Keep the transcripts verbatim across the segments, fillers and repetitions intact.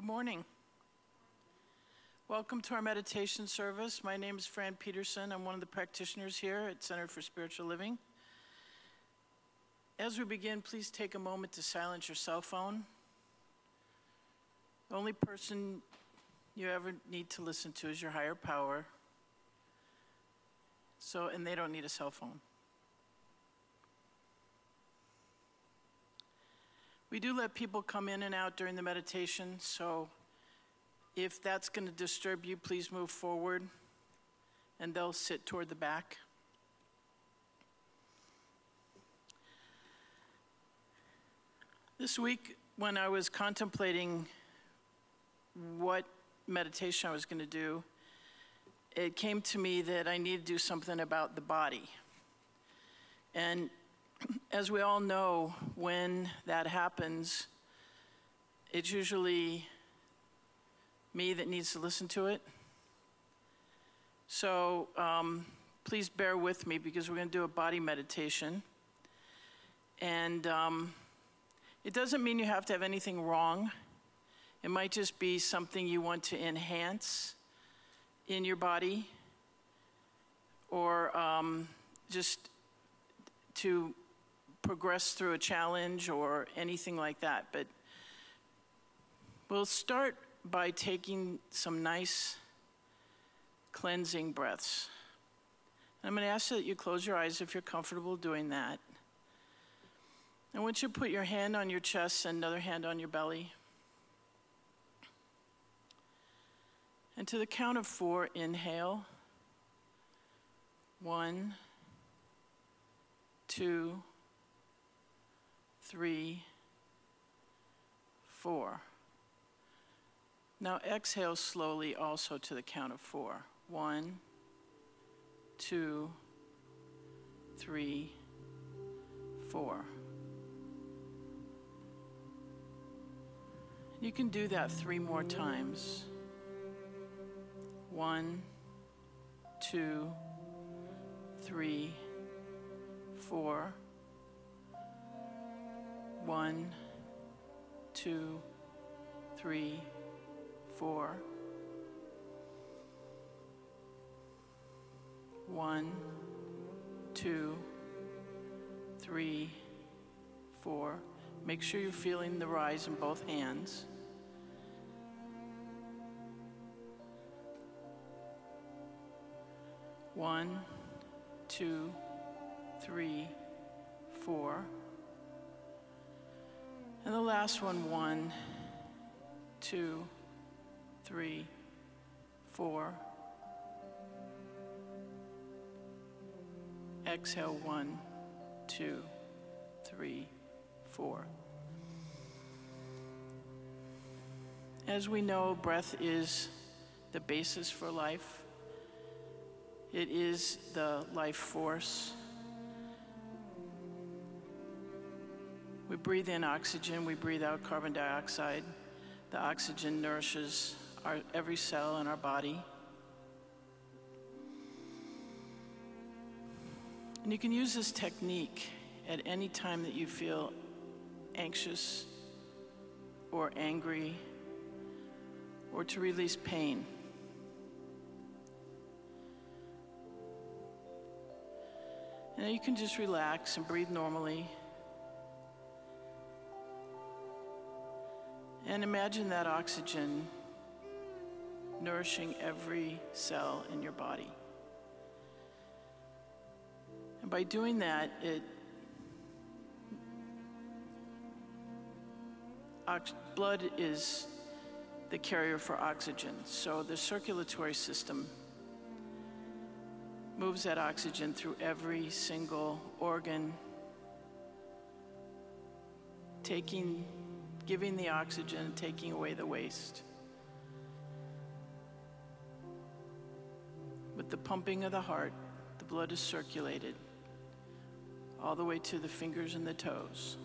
morning. Welcome to our meditation service. My name is Fran Peterson. I'm one of the practitioners here at Center for Spiritual Living. As we begin, please take a moment to silence your cell phone. The only person you ever need to listen to is your higher power. So, and they don't need a cell phone. We do let people come in and out during the meditation, so if that's going to disturb you, please move forward, and they'll sit toward the back. This week, when I was contemplating what meditation I was going to do, it came to me that I need to do something about the body. And as we all know, when that happens, it's usually me that needs to listen to it. So um, please bear with me because we're going to do a body meditation. And um, it doesn't mean you have to have anything wrong. It might just be something you want to enhance in your body, or um, just to progress through a challenge or anything like that. But we'll start by taking some nice cleansing breaths. I'm going to ask that you close your eyes if you're comfortable doing that. I want you to put your hand on your chest and another hand on your belly. And to the count of four, inhale. One, two, three, four. Now exhale slowly also to the count of four. One, two, three, four. You can do that three more times. One, two, three, four. One, two, three, four. One, two, three, four. Make sure you're feeling the rise in both hands. One, two, three, four. And the last one, one, two, three, four. Exhale, one, two, three, four. As we know, breath is the basis for life. It is the life force. We breathe in oxygen, we breathe out carbon dioxide. The oxygen nourishes our, every cell in our body. And you can use this technique at any time that you feel anxious or angry or to release pain. And you can just relax and breathe normally. And imagine that oxygen nourishing every cell in your body. And by doing that, it ox- blood is the carrier for oxygen. So the circulatory system moves that oxygen through every single organ, taking, giving the oxygen and taking away the waste. With the pumping of the heart, the blood is circulated all the way to the fingers and the toes.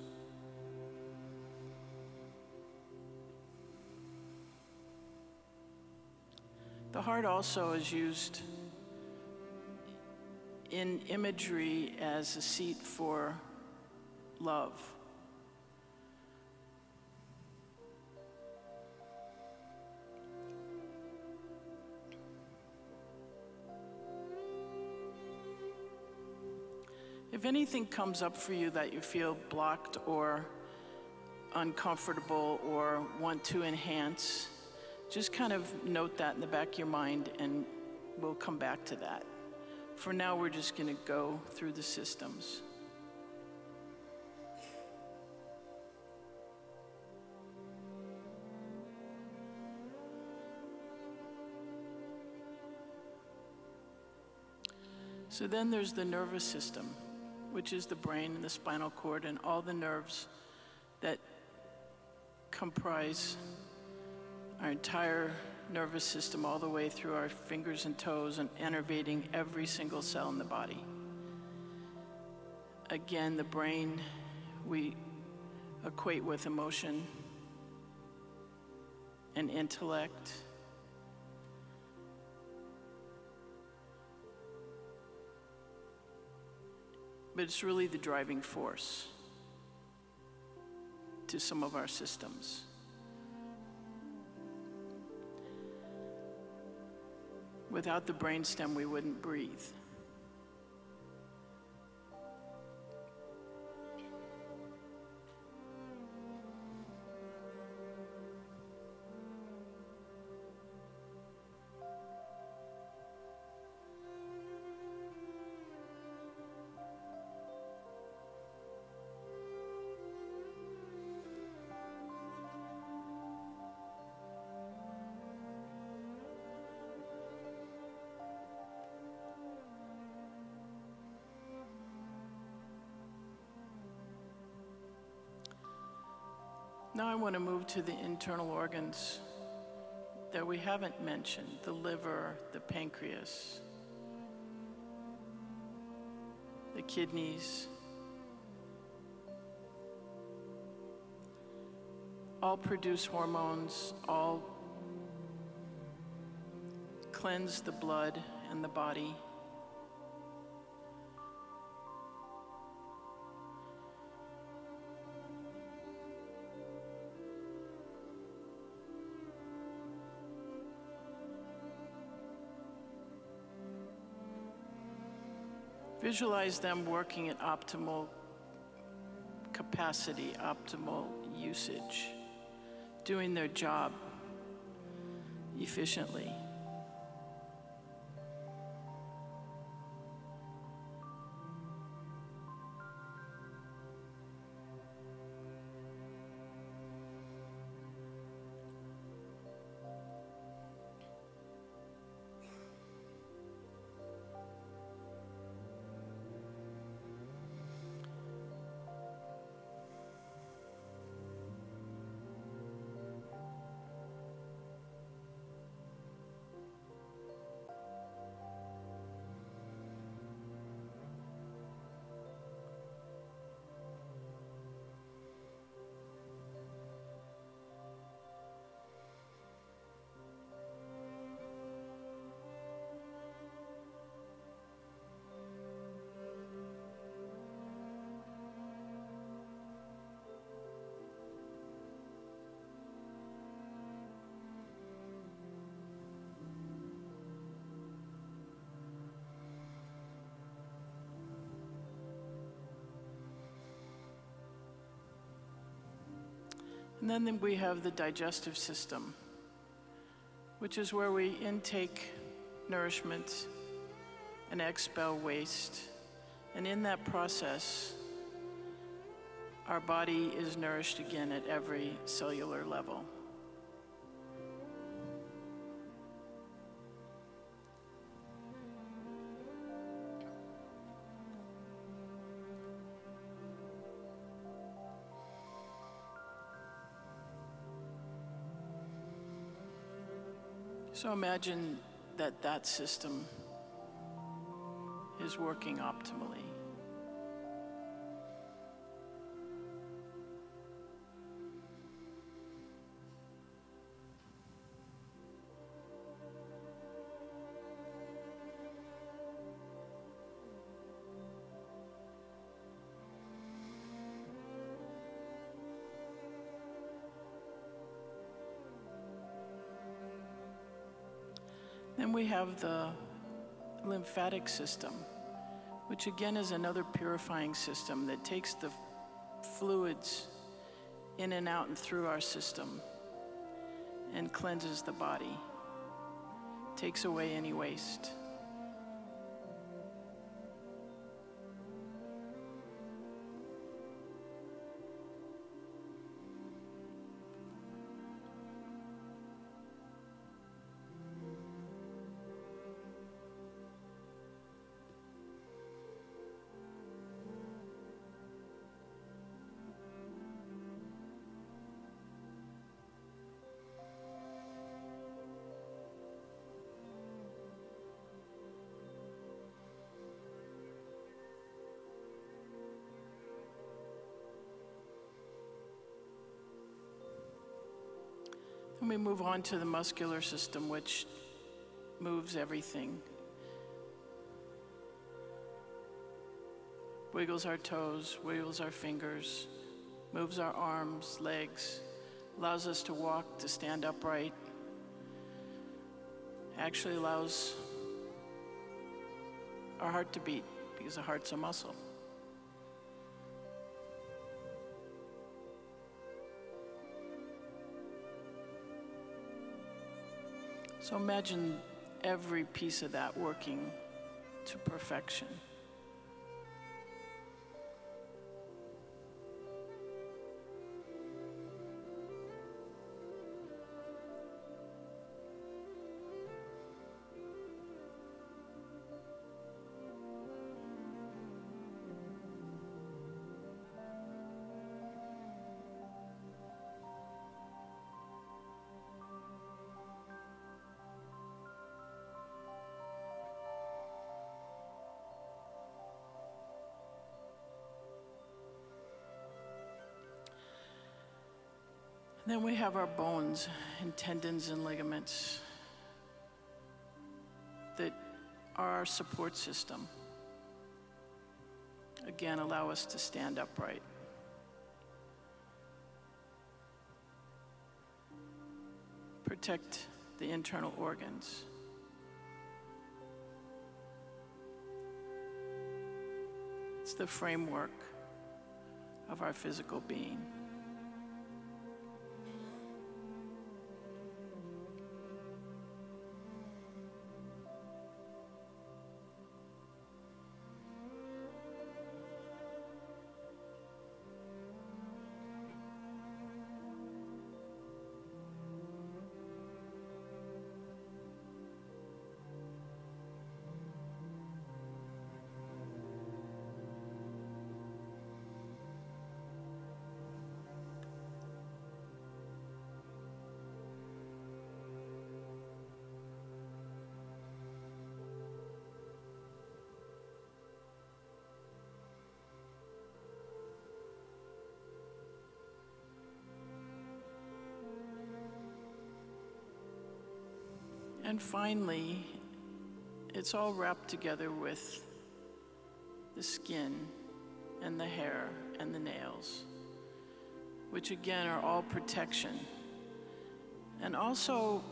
The heart also is used in imagery as a seat for love. If anything comes up for you that you feel blocked or uncomfortable or want to enhance, just kind of note that in the back of your mind and we'll come back to that. For now, we're just going to go through the systems. So then there's the nervous system, which is the brain and the spinal cord and all the nerves that comprise our entire nervous system all the way through our fingers and toes and innervating every single cell in the body. Again, the brain we equate with emotion and intellect. But it's really the driving force to some of our systems. Without the brainstem, we wouldn't breathe. Now I want to move to the internal organs that we haven't mentioned, the liver, the pancreas, the kidneys. All produce hormones, all cleanse the blood and the body. Visualize them working at optimal capacity, optimal usage, doing their job efficiently. And then we have the digestive system, which is where we intake nourishment and expel waste. And in that process, our body is nourished again at every cellular level. So imagine that that system is working optimally. Then we have the lymphatic system, which again is another purifying system that takes the fluids in and out and through our system and cleanses the body, takes away any waste. And we move on to the muscular system, which moves everything. Wiggles our toes, wiggles our fingers, moves our arms, legs, allows us to walk, to stand upright, actually allows our heart to beat, because the heart's a muscle. So imagine every piece of that working to perfection. Then we have our bones and tendons and ligaments that are our support system. Again, allow us to stand upright. Protect the internal organs. It's the framework of our physical being. And finally, it's all wrapped together with the skin and the hair and the nails, which again are all protection, and also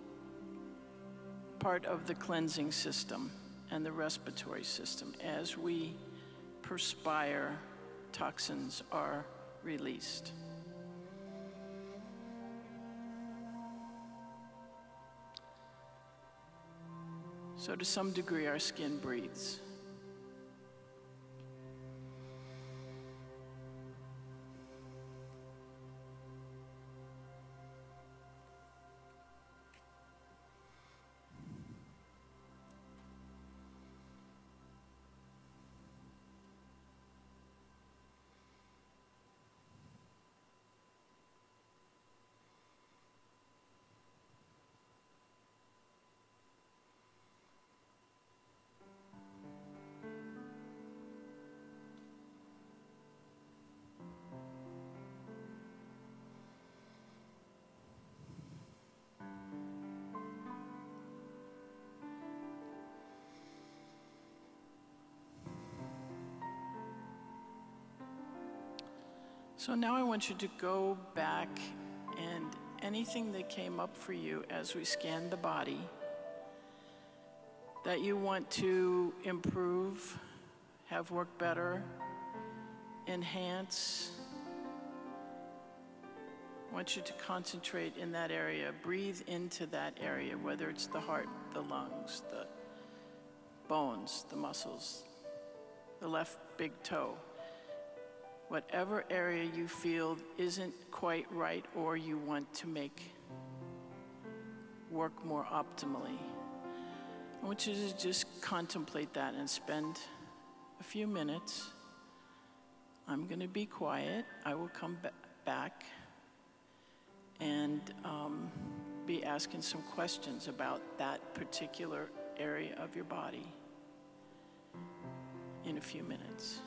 part of the cleansing system and the respiratory system. As we perspire, toxins are released. So to some degree, our skin breathes. So now I want you to go back, and anything that came up for you as we scanned the body that you want to improve, have worked better, enhance. I want you to concentrate in that area. Breathe into that area, whether it's the heart, the lungs, the bones, the muscles, the left big toe. Whatever area you feel isn't quite right or you want to make work more optimally, I want you to just contemplate that and spend a few minutes. I'm going to be quiet. I will come ba- back and um, be asking some questions about that particular area of your body in a few minutes.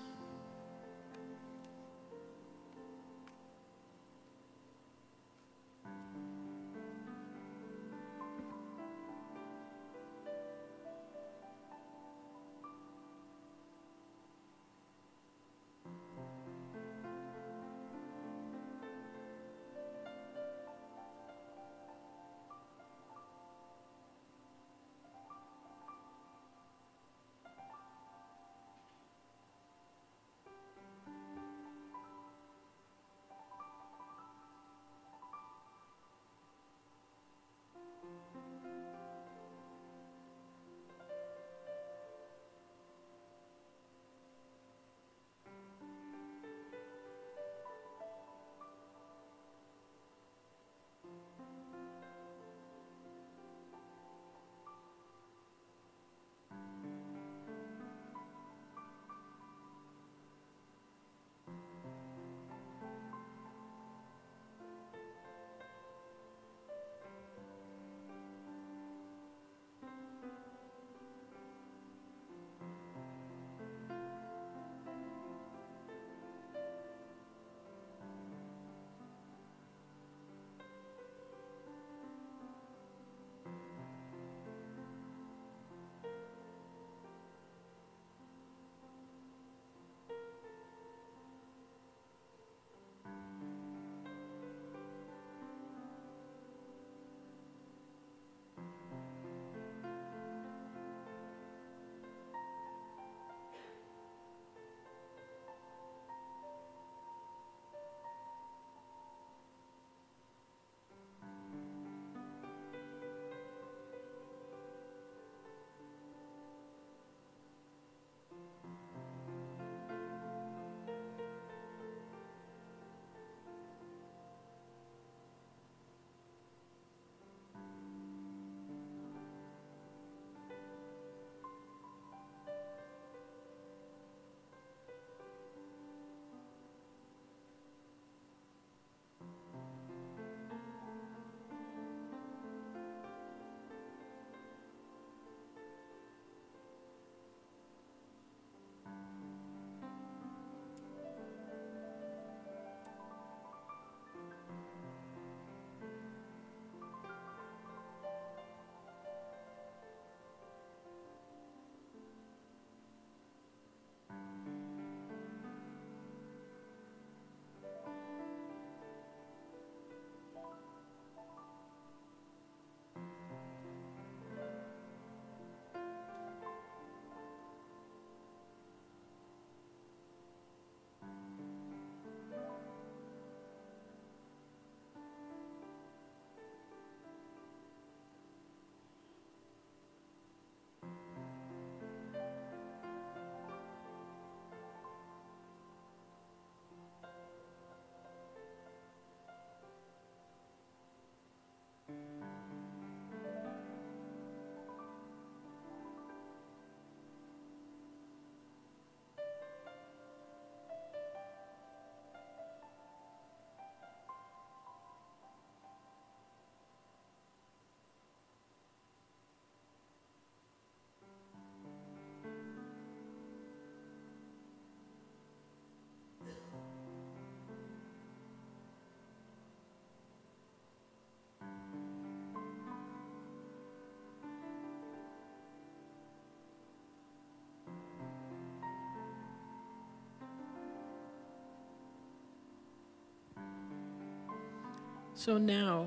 So now,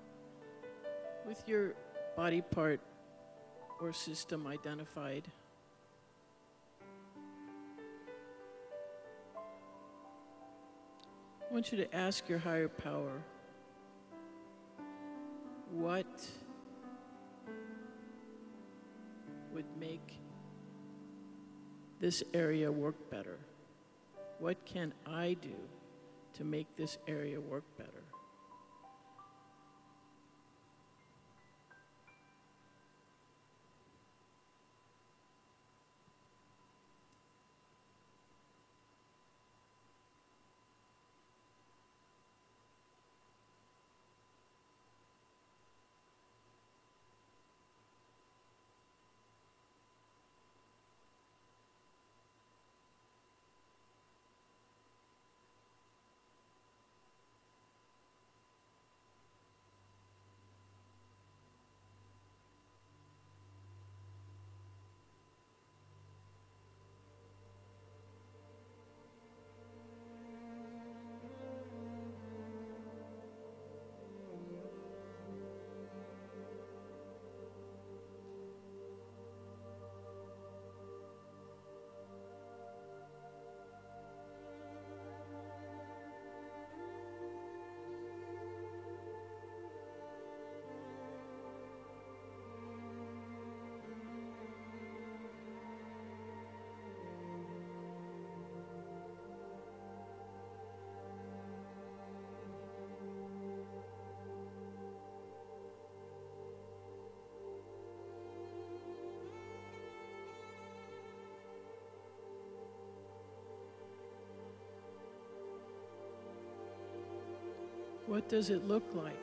with your body part or system identified, I want you to ask your higher power, what would make this area work better? What can I do to make this area work better? What does it look like?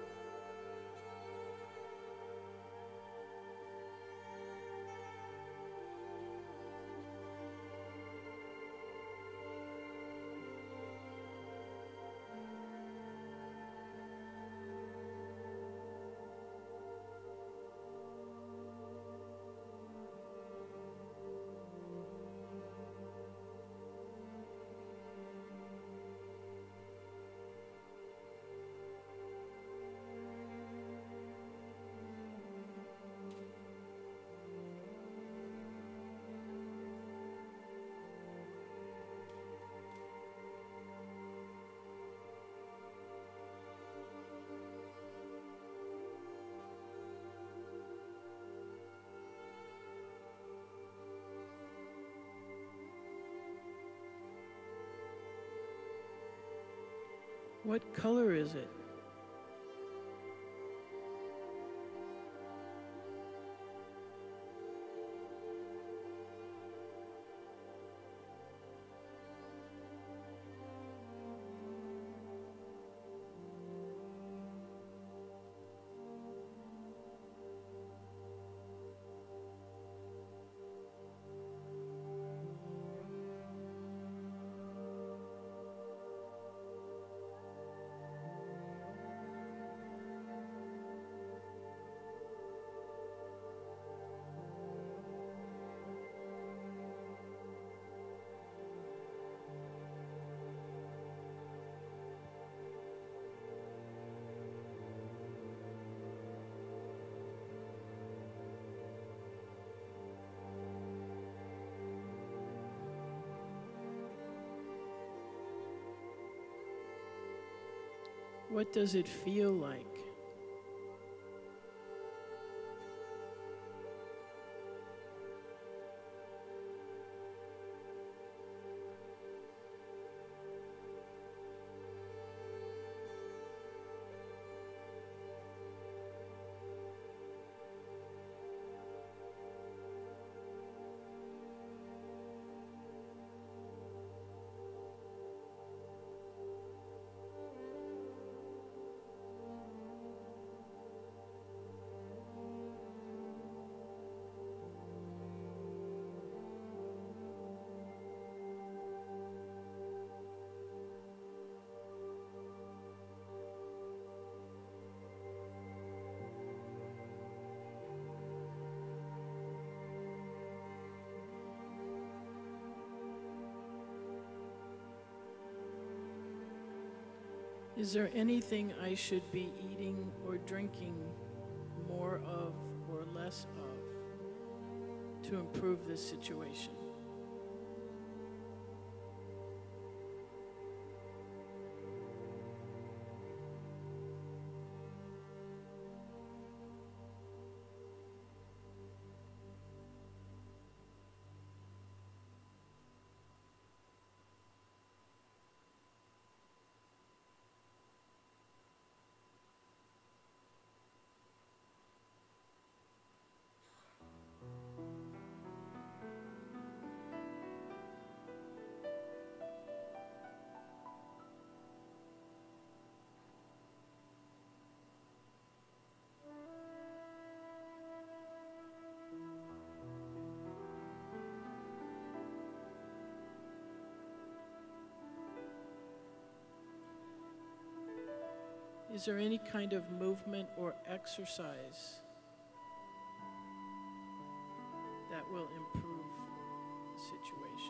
What color is it? What does it feel like? Is there anything I should be eating or drinking more of or less of to improve this situation? Is there any kind of movement or exercise that will improve the situation?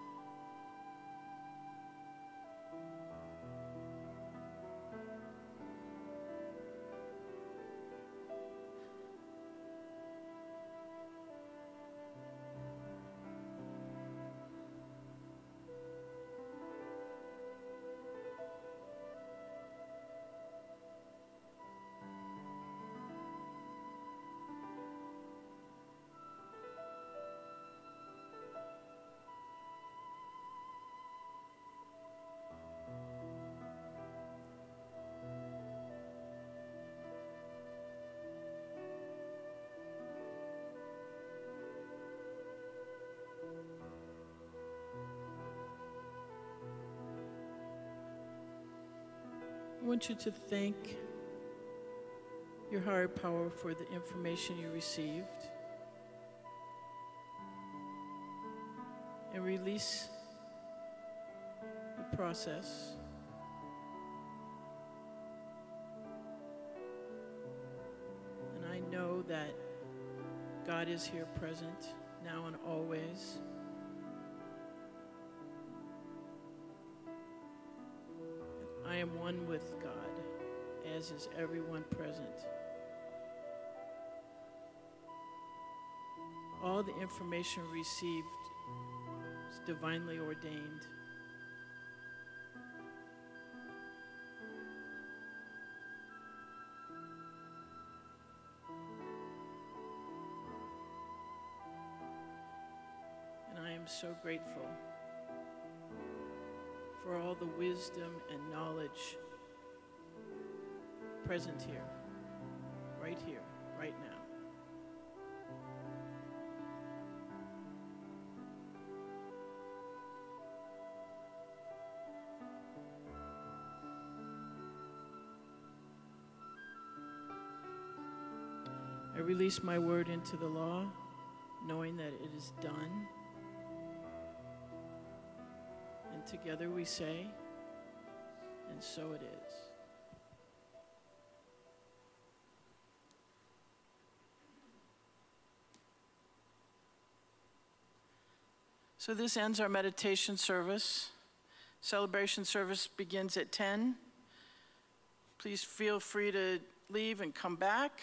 I want you to thank your higher power for the information you received and release the process. And I know that God is here present now and always. I am one with God, as is everyone present. All the information received is divinely ordained. And I am so grateful for all the wisdom and knowledge present here, right here, right now. I release my word into the law, knowing that it is done. And together we say, and so it is. So this ends our meditation service. Celebration service begins at ten. Please feel free to leave and come back.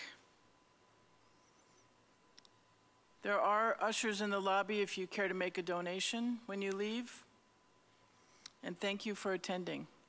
There are ushers in the lobby if you care to make a donation when you leave. And thank you for attending.